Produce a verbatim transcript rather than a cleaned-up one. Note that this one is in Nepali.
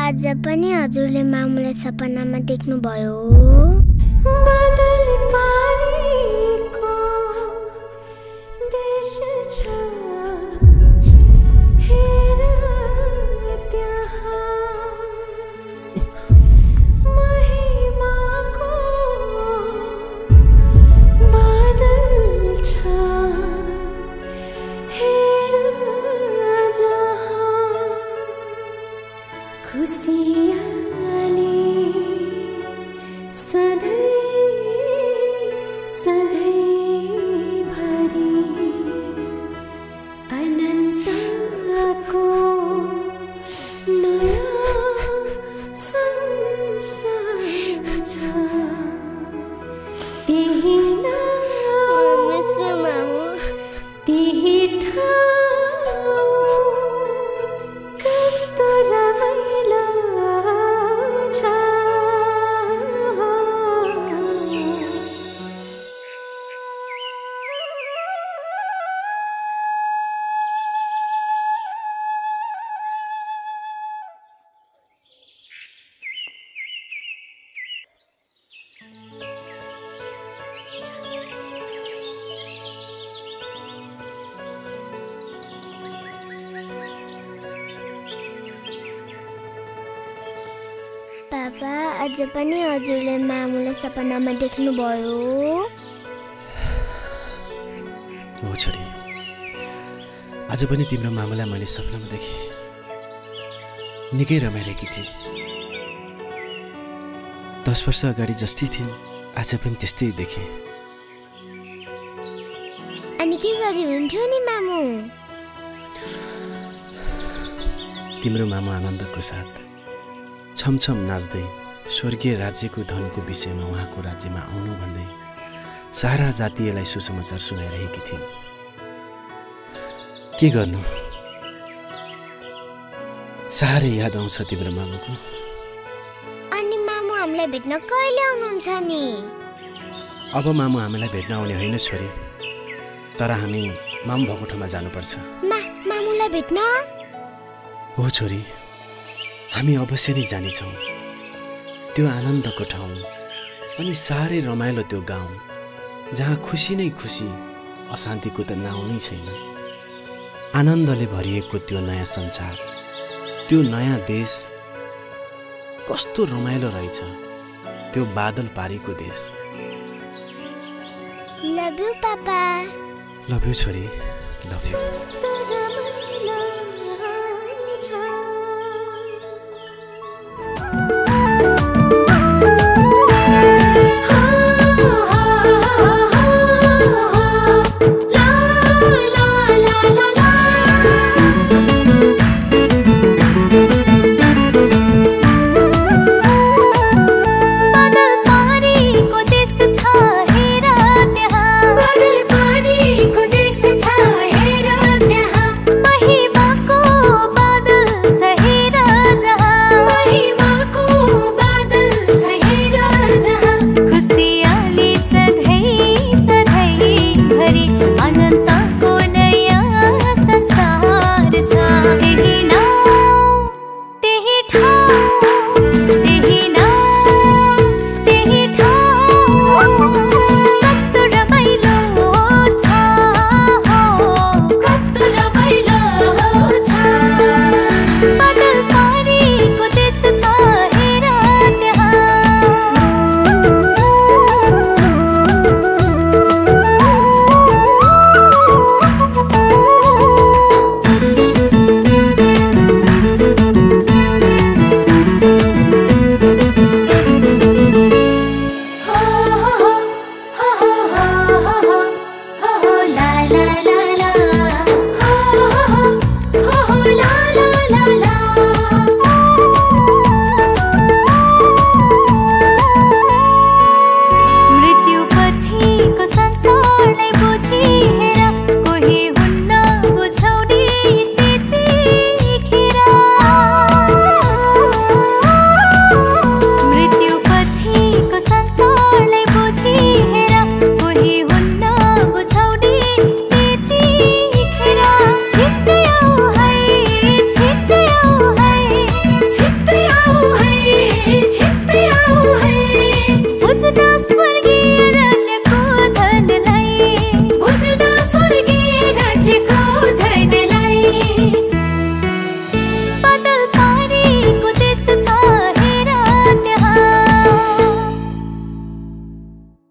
आज पनि हजुरले मामुलाई सपनामा देख्नुभयो? बादल पारीको देश छ हेर त्यहाँ महिमाको बादल छ हेर जहाँ खुसियाली सधैँ सधैँ भरी अनन्तको नयाँ संसार छ त्यही नाम मामु त्यही ठाउँ कस्तो रमाइलो छ। पापा आज पनि हजुरले मामुलाई सपनामा देख्नुभयो? हो छोरी, आज पनि तिम्रो मामुलाई मैले सपनामा देखेँ। निकै रमाइरहेकी थिए। दस वर्ष अगाडि जस्तै थिइन्, आज पनि त्यस्तै देखेँ। अनि के गरी हुन्थ्यो नि मामु? तिम्रो मामु आनन्दको साथ छमछम नाच्दै स्वर्गीय राज्यको धनको विषयमा उहाँको राज्यमा आउनु भन्दै सारा जातीयलाई सुसमाचार सुनाइरहेकी थिइन्। के गर्नु, साह्रै याद आउँछ तिम्रो मामुको। अनि मामु हामीलाई भेट्न कहिले आउनुहुन्छ नि? अब मामु हामीलाई भेट्न आउने होइन छोरी, तर हामी मामु भएको ठाउँमा जानुपर्छ। मा मामुलाई भेट्न? हो छोरी, हामी अवश्य नै जानेछौँ। त्यो आनन्दको ठाउँ अनि साह्रै रमाइलो त्यो गाउँ जहाँ खुसी नै खुसी, अशान्तिको त नाउँ नै छैन। आनन्दले भरिएको त्यो नयाँ संसार, त्यो नयाँ देश कस्तो रमाइलो रहेछ। त्यो बादल पारीको देश। Love you papa. Love you छोरी, लभ यू।